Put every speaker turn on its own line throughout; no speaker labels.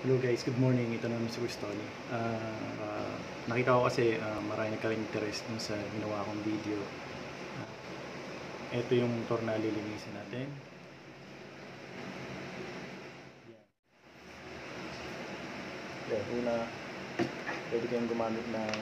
Hello guys, good morning. Ito naman si Cristoni. Nakita ko kasi marami nagkaroon interest dun sa ginawa kong video. Ito yung motor na lilinisin natin. Yan, una, pwede kayong gumamit ng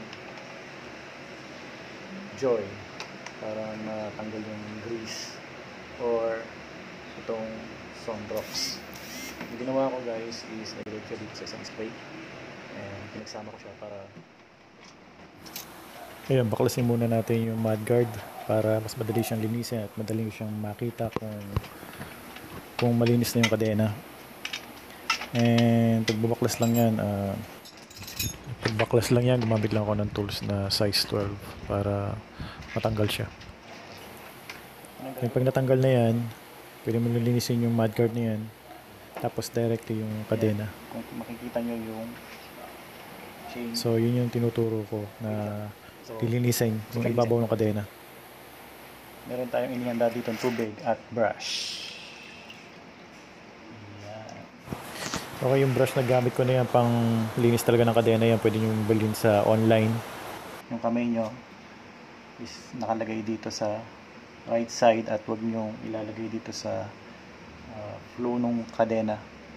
Joy para matanggal yung grease or itong Sunrox. Yung ginawa ko guys is nilagay ko dito sa isang spray and pinagsama ko siya para ayun, baklasin muna natin yung mudguard para mas madali siyang linisin at madali siyang makita kung malinis na yung kadena. And pagbabaklas lang yan, gumamit lang ako ng tools na size 12 para matanggal siya. And pag natanggal na yan, pwede mo linisin yung mudguard na yan, tapos direct yung kadena. Kung makikita nyo yung chain. So yun yung tinuturo ko na lilinisin yung ibabaw ng kadena. Meron tayong inihanda dito ng tubig at brush. Yan. Okay, yung brush na gamit ko na yan pang linis talaga ng kadena yan, pwede nyo bilhin sa online. Yung kamay nyo is nakalagay dito sa right side at huwag nyo ilalagay dito sa flow ng kadena.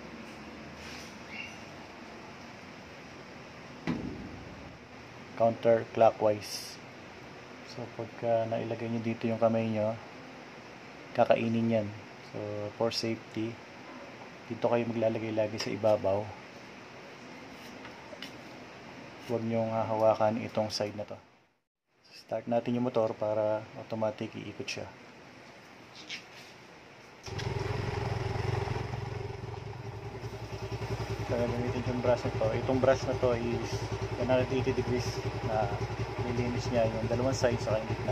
Counterclockwise. So pagka nailagay nyo dito yung kamay nyo, kakainin yan. So for safety, dito kayo maglalagay lagi sa ibabaw. Huwag nyo hahawakan itong side na to. Start natin yung motor para automatic iikot siya. Kaya gamitin yung brush na to. Itong brush na to is 180 degrees na nilinis niya yung dalawang sides sa gitna.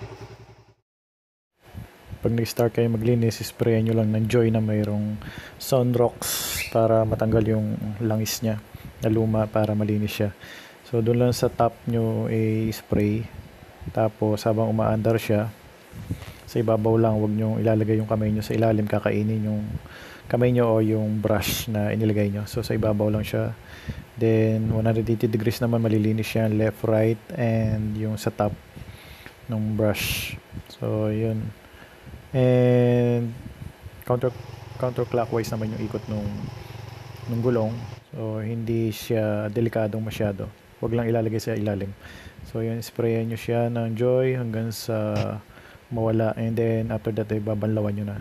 Pag nag-start kayo maglinis, sprayan nyo lang ng Joy na mayroong Sunrox para matanggal yung langis niya na luma para malinis siya. So doon lang sa top nyo spray, tapos habang umaandar siya, sa ibabaw lang, huwag nyo ilalagay yung kamay nyo sa ilalim, kakainin yung kamay nyo o yung brush na inilagay nyo. So sa ibabaw lang siya. Then 180 degrees naman malilinis siya, left, right, and yung sa top ng brush. So yun. And counterclockwise naman yung ikot nung gulong. So hindi siya delikadong masyado. Huwag lang ilalagay sa ilalim. So yun, sprayan nyo siya ng Joy hanggang sa mawala, and then after that ay babanlawan nyo na.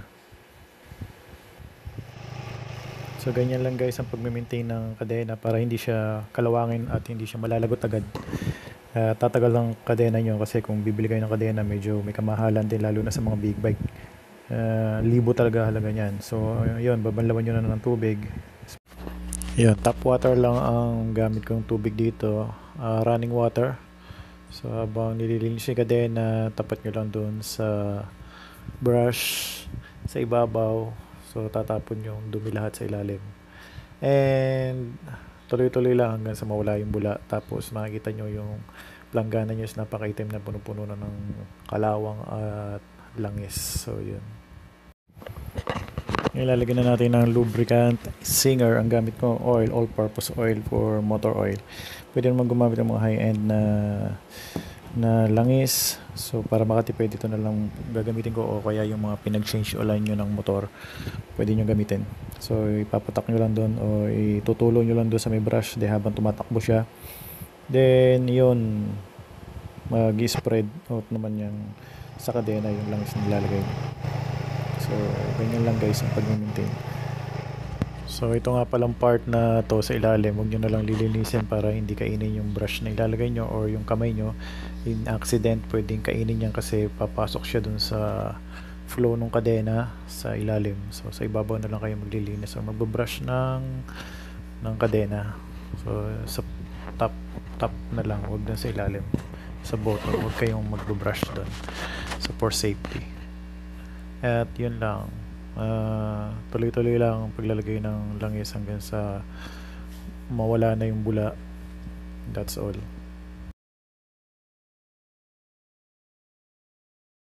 So ganyan lang guys ang pag-maintain ng kadena para hindi siya kalawangin at hindi siya malalagot agad. Tatagal lang kadena nyo kasi kung bibili kayo ng kadena medyo may kamahalan din, lalo na sa mga big bike. Libo talaga halaga niyan. So yun, babanlawan nyo na ng tubig. Yun, tap water lang ang gamit kong tubig dito, running water. So habang nililinis yung kadena, tapat nyo lang doon sa brush sa ibabaw. So tatapon yung dumi lahat sa ilalim. And tuloy-tuloy lang hanggang sa mawala yung bula. Tapos makikita nyo yung planggana nyo is napakaitim na puno-puno na ng kalawang at langis. So yun. Ilalagyan na natin ng lubricant. Singer ang gamit ko, oil, all-purpose oil for motor oil. Pwede naman gumamit ng mga high-end na langis. So para makatipid, ito na lang gagamitin ko, o kaya yung mga pinag-change oil nyo ng motor pwede nyo gamitin. So ipapatak nyo lang doon o itutulo nyo lang doon sa may brush de habang tumatakbo siya. Then yun, mag-spread out naman yung sa kadena yung langis na nilalagay. So ganyan lang guys ang pag-maintain. So ito nga palang part na to sa ilalim, huwag nyo na lang lilinisin para hindi kainin yung brush na ilalagay nyo or yung kamay nyo. In accident, pwedeng kainin yan kasi papasok siya dun sa flow ng kadena sa ilalim. So sa ibabaw na lang kayo maglilinis or magbabrush ng kadena. So sa top na lang, huwag na sa ilalim. Sa bottom, huwag kayong magbabrush dun. So for safety. At yun lang. Tuloy-tuloy lang ang paglalagay ng langis hanggang sa mawala na yung bula. That's all.